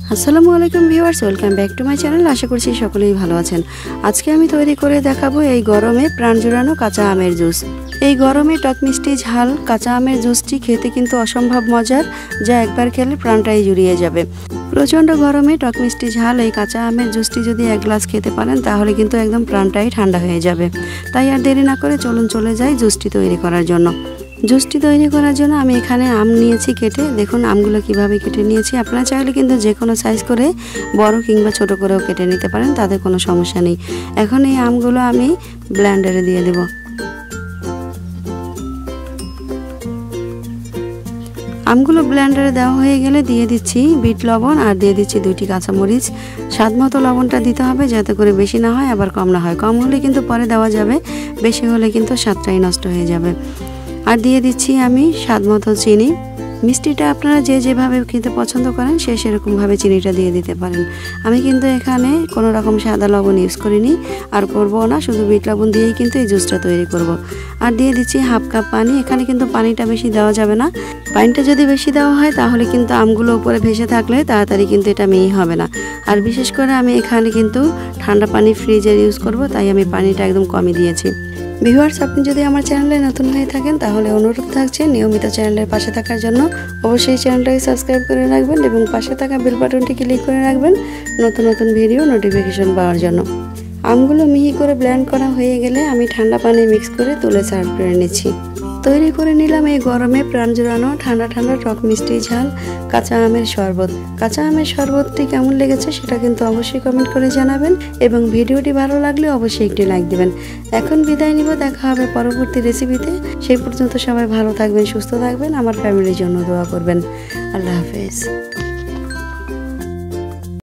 আসসালামু আলাইকুম viewers, welcome back to my channel. আশা করছি সকলেই ভালো আছেন। আজকে আমি তৈরি করে দেখাবো এই গরমে প্রাণ জুড়ানো কাঁচা আমের জুস। এই গরমে টক মিষ্টি ঝাল কাঁচা আমের জুসটি খেতে কিন্তু অসম্ভব মজার, যা একবার খেলে প্রাণটাই জুড়িয়ে যাবে। প্রচণ্ড গরমে টক মিষ্টি ঝাল এই কাঁচা আমের জুসটি যদি এক গ্লাস খেতে পারেন তাহলে কিন্তু একদম প্রাণটাই ঠান্ডা হয়ে যাবে। তাই আর দেরি না করে চলুন চলে যাই জুসটি তৈরি করার জন্য। জুসটি তৈরি করার জন্য আমি এখানে আম নিয়েছি কেটে। দেখুন আমগুলো কিভাবে কেটে নিয়েছি। আপনারা চাইলে কিন্তু যে কোনো সাইজ করে বড় কিংবা ছোট করেও কেটে নিতে পারেন, তাতে কোনো সমস্যা নেই। এখন এই আমগুলো আমি ব্লেন্ডারে দিয়ে দেব। আমগুলো ব্লেন্ডারে দেওয়া হয়ে গেলে দিয়ে দিচ্ছি বিট লবণ আর দিয়ে দিচ্ছি 2টি কাঁচামরিচ। স্বাদ মতো লবণটা দিতে হবে, যাতে করে বেশি না হয় আবার কম না হয়। কম হলে কিন্তু পরে দেওয়া যাবে, বেশি হলে কিন্তু স্বাদটাই নষ্ট হয়ে যাবে। আর দিয়ে দিচ্ছি আমি স্বাদ মতো চিনি। মিষ্টিটা আপনারা যে যেভাবে খেতে পছন্দ করেন সে সেরকমভাবে চিনিটা দিয়ে দিতে পারেন। আমি কিন্তু এখানে কোনো রকম সাদা লবণ ইউজ করিনি আর করবো না, শুধু বিট লবণ দিয়েই কিন্তু এই জুসটা তৈরি করব। আর দিয়ে দিচ্ছি হাফ কাপ পানি। এখানে কিন্তু পানিটা বেশি দেওয়া যাবে না। পানিটা যদি বেশি দেওয়া হয় তাহলে কিন্তু আমগুলো উপরে ভেসে থাকলে তাড়াতাড়ি কিন্তু এটা মিহি হবে না। আর বিশেষ করে আমি এখানে কিন্তু ঠান্ডা পানি ফ্রিজের ইউজ করব, তাই আমি পানিটা একদম কমই দিয়েছি। ভিউয়ার্স, আপনি যদি আমার চ্যানেলে নতুন হয়ে থাকেন তাহলে অনুরোধ থাকছে নিয়মিত চ্যানেলের পাশে থাকার জন্য অবশ্যই চ্যানেলটাকে সাবস্ক্রাইব করে রাখবেন এবং পাশে থাকা বেল বাটনটি ক্লিক করে রাখবেন নতুন নতুন ভিডিও নোটিফিকেশন পাওয়ার জন্য। আমগুলো মিহি করে ব্লেন্ড করা হয়ে গেলে আমি ঠান্ডা পানি মিক্স করে তুলে সার্ভ করে নিচ্ছি। তৈরি করে নিলাম এই গরমে প্রাণ জুড়ানো ঠান্ডা ঠান্ডা টক মিষ্টি ঝাল কাঁচা আমের শরবত। কাঁচা আমের শরবতটি কেমন লেগেছে সেটা কিন্তু অবশ্যই কমেন্ট করে জানাবেন এবং ভিডিওটি ভালো লাগলে অবশ্যই একটি লাইক দিবেন। এখন বিদায় নিব, দেখা হবে পরবর্তী রেসিপিতে। সেই পর্যন্ত সবাই ভালো থাকবেন, সুস্থ থাকবেন, আমার ফ্যামিলির জন্য দোয়া করবেন। আল্লাহ হাফেজ।